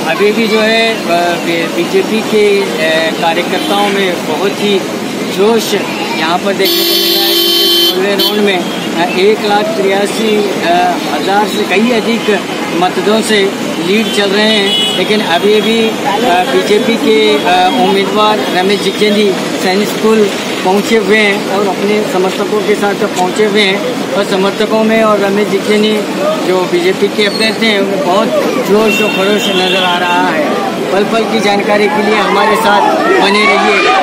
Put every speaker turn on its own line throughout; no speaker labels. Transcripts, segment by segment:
अभी भी जो है बीजेपी के कार्यकर्ताओं में बहुत ही जोश यहाँ पर देखने को मिल रहा है, क्योंकि रोड में 1,83,000 से कई अधिक मतों से लीड चल रहे हैं। लेकिन अभी भी बीजेपी के उम्मीदवार रमेश जीत जी सैनिक स्कूल पहुँचे हुए हैं और अपने समर्थकों के साथ पहुँचे हुए हैं। और समर्थकों में और रमेश जीत जी जो बीजेपी के अभ्यर्थी हैं उनमें बहुत जोश और खरोश नज़र आ रहा है। पल पल की जानकारी के लिए हमारे साथ बने रहिए।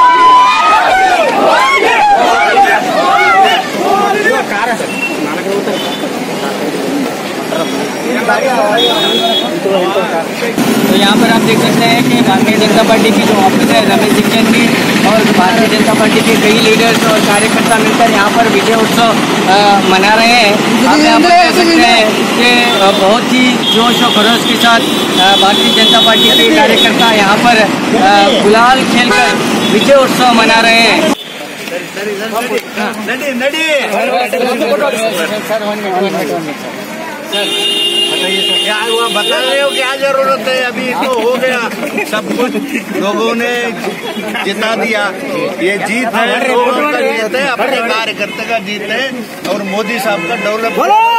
तो यहाँ पर आप देख सकते हैं कि भारतीय जनता पार्टी की जो ऑफिस है रमेश जीत जी और भारतीय जनता पार्टी के कई लीडर्स और कार्यकर्ता मिलकर यहाँ पर विजय उत्सव मना रहे हैं। आप यहाँ पर देख सकते हैं कि बहुत ही जोश और खरोश के साथ भारतीय जनता पार्टी के कार्यकर्ता यहाँ पर गुलाल खेलकर विजय उत्सव मना रहे हैं।
क्या हुआ बता रहे हो, क्या जरूरत है? अभी तो हो गया सब कुछ, लोगों ने जिता दिया। ये जीत है, लोगों का जीत है, अपने कार्यकर्ता का जीत है और मोदी साहब का डेवलप।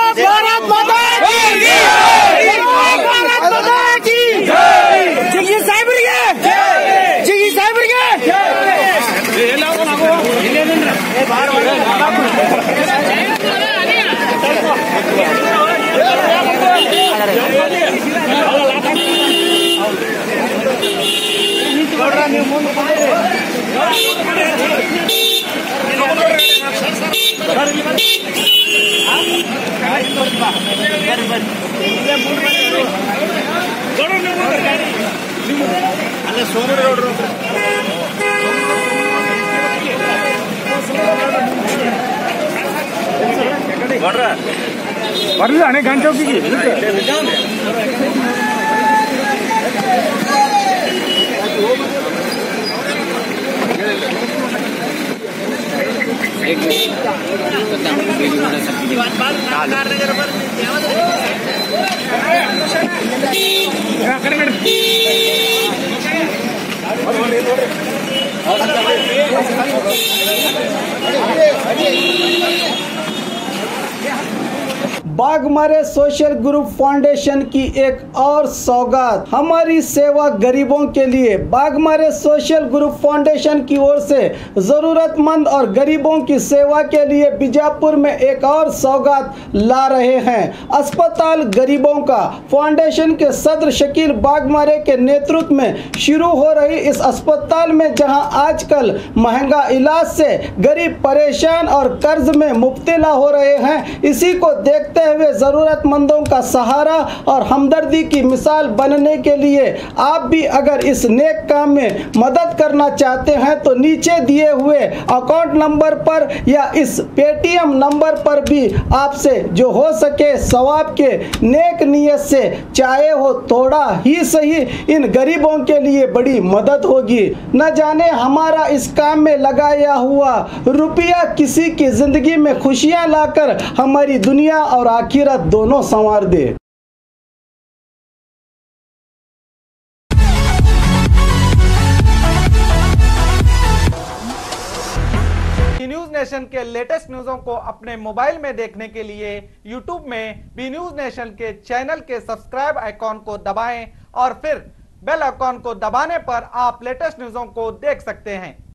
ಬರ್ಲಿ ಗಂಟೆ ಹೋಗಿ
बाघमारे सोशल ग्रुप फाउंडेशन की एक और सौगात, हमारी सेवा गरीबों के लिए। बाघमारे सोशल ग्रुप फाउंडेशन की ओर से जरूरतमंद और गरीबों की सेवा के लिए बीजापुर में एक और सौगात ला रहे हैं। अस्पताल गरीबों का फाउंडेशन के सदर शकील बाघमारे के नेतृत्व में शुरू हो रही इस अस्पताल में जहां आजकल महंगा इलाज से गरीब परेशान और कर्ज में मुब्तला हो रहे हैं, इसी को देखते हुए जरूरतमंदों का सहारा और हमदर्दी की मिसाल बनने के लिए आप भी अगर इस नेक काम में मदद करना चाहते हैं तो नीचे दिए हुए अकाउंट नंबर पर या इस पेटीएम नंबर पर भी आपसे जो हो सके सवाब के नेक नियत से चाहे हो थोड़ा ही सही इन गरीबों के लिए बड़ी मदद होगी। न जाने हमारा इस काम में लगाया हुआ रुपया किसी की जिंदगी में खुशियां लाकर हमारी दुनिया और आखिरत दोनों संवार दे।
न्यूज नेशन के लेटेस्ट न्यूज़ों को अपने मोबाइल में देखने के लिए यूट्यूब में बी न्यूज नेशन के चैनल के सब्सक्राइब आइकॉन को दबाएं और फिर बेल आइकॉन को दबाने पर आप लेटेस्ट न्यूज़ों को देख सकते हैं।